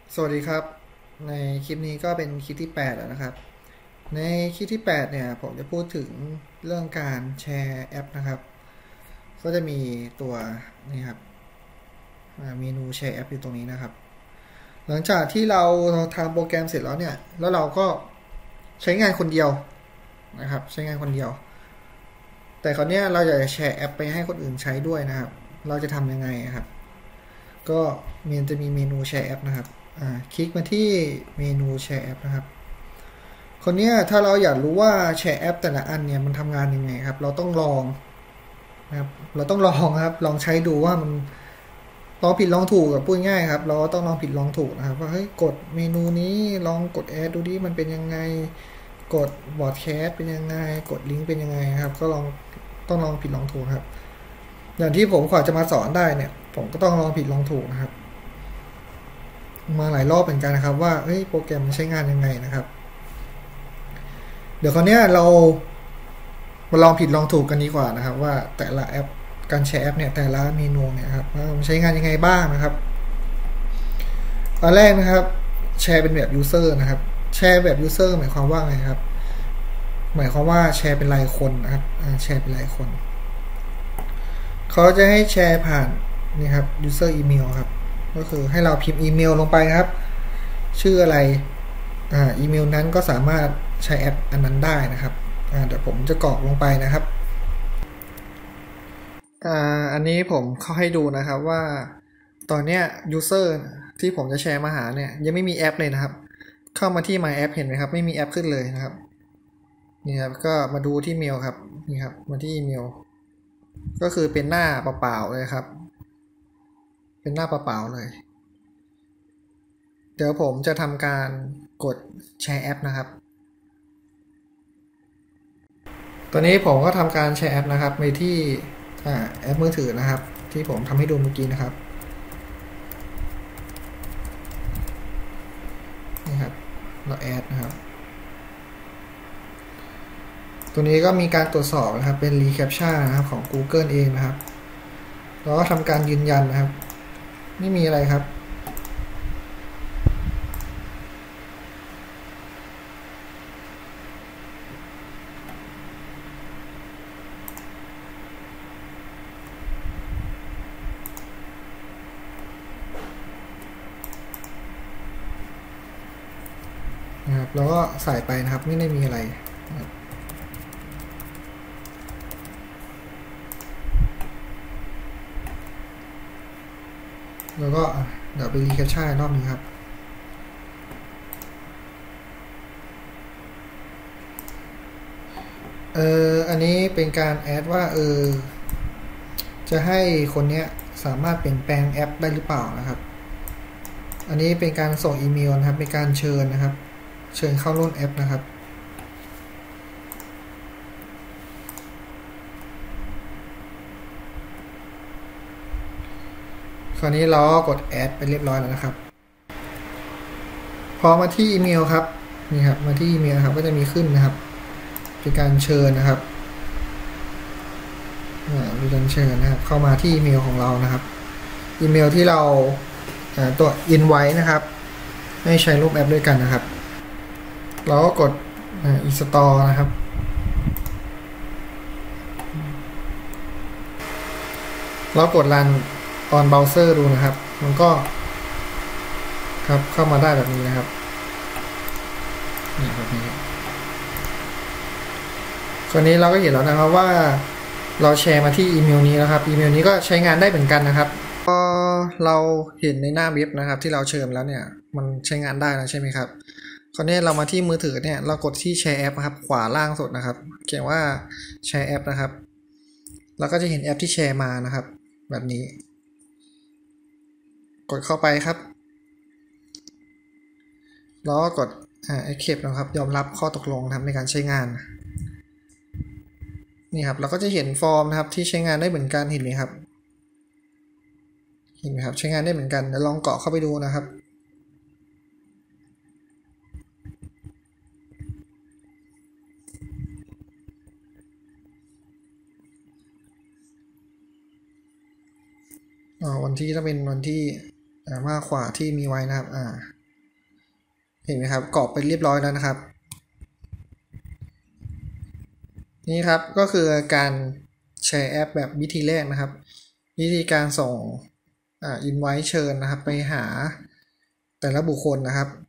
สวัสดีครับในคลิปนี้ก็เป็นคลิปที่8แล้วนะครับในคลิปที่8เนี่ยผมจะพูดถึงเรื่องการแชร์แอปนะครับก็จะมีตัวนี่ครับเมนูแชร์แอปอยู่ตรงนี้นะครับหลังจากที่เราทำโปรแกรมเสร็จแล้วเนี่ยแล้วเราก็ใช้งานคนเดียวนะครับใช้งานคนเดียวแต่คราวนี้เราอยากจะแชร์แอปไปให้คนอื่นใช้ด้วยนะครับเราจะทำยังไงครับก็จะมีเมนูแชร์แอปนะครับคลิกมาที่เมนูแชร์แอปนะครับคนนี้ถ้าเราอยากรู้ว่าแชร์แอปแต่ละอันเนี่ยมันทำงานยังไงครับเราต้องลองนะครับเราต้องลองครับลองใช้ดูว่ามันลองผิดลองถูกกับพูดง่ายครับเราต้องลองผิดลองถูกนะครับว่าเฮ้ยกดเมนูนี้ลองกดแอดดูดิมันเป็นยังไงกดบอร์ดแคสเป็นยังไงกดลิงก์เป็นยังไงครับก็ต้องลองผิดลองถูกครับอย่างที่ผมขอจะมาสอนได้เนี่ยผมก็ต้องลองผิดลองถูกนะครับมาหลายรอบเหมือนกันนะครับว่าเฮ้ยโปรแกรมมันใช้งานยังไงนะครับเดี๋ยวคราวนี้เรามาลองผิดลองถูกกันดีกว่านะครับว่าแต่ละแอปการแชร์แอปเนี่ยแต่ละเมนูเนี่ยครับว่ามันใช้งานยังไงบ้างนะครับอันแรกนะครับแชร์เป็นแบบยูเซอร์นะครับแชร์แบบยูเซอร์หมายความว่าไงครับหมายความว่าแชร์เป็นรายคนนะครับแชร์เป็นรายคนเขาจะให้แชร์ผ่านนี่ครับยูเซอร์อีเมลครับก็คือให้เราพิมพ์อีเมลลงไปครับชื่ออะไรอีเมลนั้นก็สามารถใช้แอปอันนั้นได้นะครับเดี๋ยวผมจะกรอกลงไปนะครับอันนี้ผมเข้าให้ดูนะครับว่าตอนเนี้ยยูเซอร์ที่ผมจะแชร์มาหาเนี่ยยังไม่มีแอปเลยนะครับเข้ามาที่ My App เห็นไหมครับไม่มีแอปขึ้นเลยนะครับนี่ครับก็มาดูที่เมลครับนี่ครับมาที่อีเมลก็คือเป็นหน้าเปล่าๆเลยครับเป็นหน้าเปล่าๆเลยเดี๋ยวผมจะทำการกดแชร์แอปนะครับตอนนี้ผมก็ทำการแชร์แอปนะครับไปที่แอปมือถือนะครับที่ผมทำให้ดูเมื่อกี้นะครับนี่ครับเราแอดนะครับตัวนี้ก็มีการตรวจสอบนะครับเป็น reCAPTCHA นะครับของ Google เองนะครับแล้วก็ทำการยืนยันนะครับไม่มีอะไรครับนะครับแล้วก็ใส่ไปนะครับไม่ได้มีอะไรนะครับแล้วก็เดี๋ยวไป reCAPTCHA รอบนึงครับอันนี้เป็นการแอดว่าจะให้คนเนี้ยสามารถเปลี่ยนแปลงแอปได้หรือเปล่านะครับอันนี้เป็นการส่งอีเมลนะครับเป็นการเชิญนะครับเชิญเข้าร่วมแอปนะครับคราวนี้เราก็กดแอดไปเรียบร้อยแล้วนะครับพอมาที่อีเมลครับนี่ครับมาที่อีเมลครับก็จะมีขึ้นนะครับเป็นการเชิญนะครับมีการเชิญนะครับเข้ามาที่อีเมลของเรานะครับอีเมลที่เราตัว invite นะครับให้ใช้รูปแอปด้วยกันนะครับเราก็กดinstall นะครับเรากด run on browser ดูนะครับมันก็ครับเข้ามาได้แบบนี้นะครับนี่แบบนี้คราวนี้เราก็เห็นแล้วนะครับว่าเราแชร์มาที่อีเมลนี้แล้วครับอีเมลนี้ก็ใช้งานได้เหมือนกันนะครับพอเราเห็นในหน้าเว็บนะครับที่เราเชิญแล้วเนี่ยมันใช้งานได้แล้วใช่ไหมครับคราวนี้เรามาที่มือถือเนี่ยเรากดที่แชร์แอปครับขวาล่างสุดนะครับเขียนว่าแชร์แอปนะครับเราก็จะเห็นแอปที่แชร์มานะครับแบบนี้กดเข้าไปครับแล้วก็กดaccept นะครับยอมรับข้อตกลงนะครับในการใช้งานนี่ครับเราก็จะเห็นฟอร์มนะครับที่ใช้งานได้เหมือนกันเห็นไหมครับเห็นไหมครับใช้งานได้เหมือนกันเดี๋ยวลองเกาะเข้าไปดูนะครับวันที่ต้องเป็นวันที่มากกว่าที่มีไว้นะครับเห็นไหมครับกรอกไปเรียบร้อยแล้วนะครับนี่ครับก็คือการแชร์แอปแบบวิธีแรกนะครับวิธีการส่งอินไว้เชิญนะครับไปหาแต่ละบุคคลนะครับ